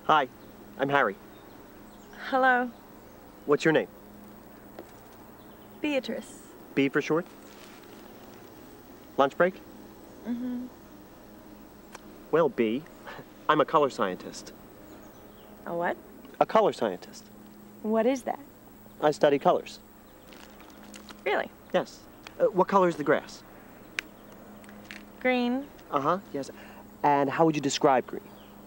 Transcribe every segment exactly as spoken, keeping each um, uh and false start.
Hi, I'm Harry. Hello. What's your name? Beatrice. B for short? Lunch break? Mm-hmm. Well, B, I'm a color scientist. A what? A color scientist. What is that? I study colors. Really? Yes. Uh, what color is the grass? Green. Uh-huh, yes. And how would you describe green?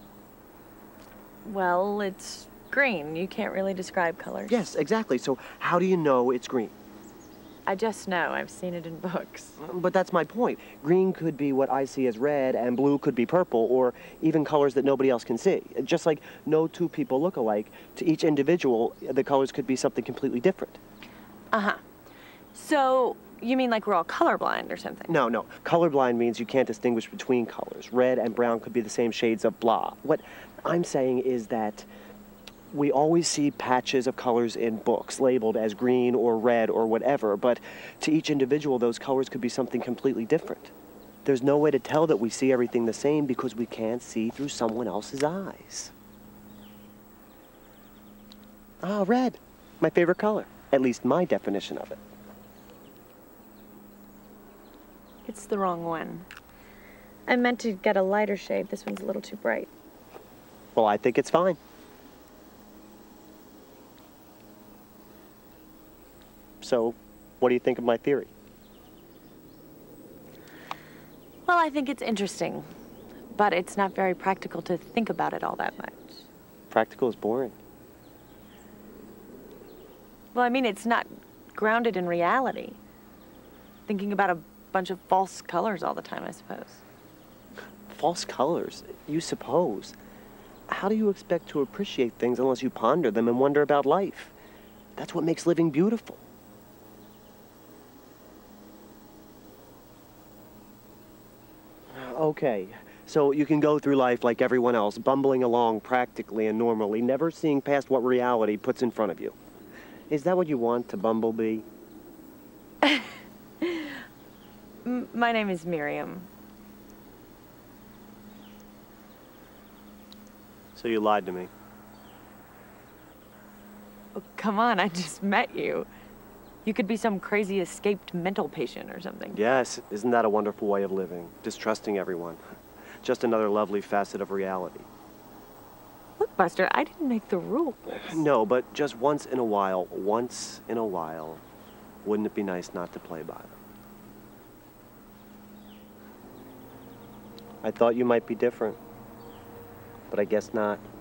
Well, it's green. You can't really describe colors. Yes, exactly. So how do you know it's green? I just know. I've seen it in books. But that's my point. Green could be what I see as red, and blue could be purple, or even colors that nobody else can see. Just like no two people look alike, to each individual, the colors could be something completely different. Uh-huh. So, you mean like we're all colorblind or something? No, no. Colorblind means you can't distinguish between colors. Red and brown could be the same shades of blah. What I'm saying is that we always see patches of colors in books labeled as green or red or whatever, but to each individual, those colors could be something completely different. There's no way to tell that we see everything the same because we can't see through someone else's eyes. Ah, red. My favorite color. At least my definition of it. It's the wrong one. I meant to get a lighter shade. This one's a little too bright. Well, I think it's fine. So, what do you think of my theory? Well, I think it's interesting, but it's not very practical to think about it all that much. Practical is boring. Well, I mean, it's not grounded in reality. Thinking about a bunch of false colors all the time, I suppose. False colors? You suppose? How do you expect to appreciate things unless you ponder them and wonder about life? That's what makes living beautiful. Okay, so you can go through life like everyone else, bumbling along practically and normally, never seeing past what reality puts in front of you. Is that what you want to Bumblebee? M my name is Miriam. So you lied to me. Oh, come on, I just met you. You could be some crazy escaped mental patient or something. Yes, isn't that a wonderful way of living? Distrusting everyone. Just another lovely facet of reality. Look, Buster, I didn't make the rules. No, but just once in a while, once in a while, wouldn't it be nice not to play by them? I thought you might be different, but I guess not.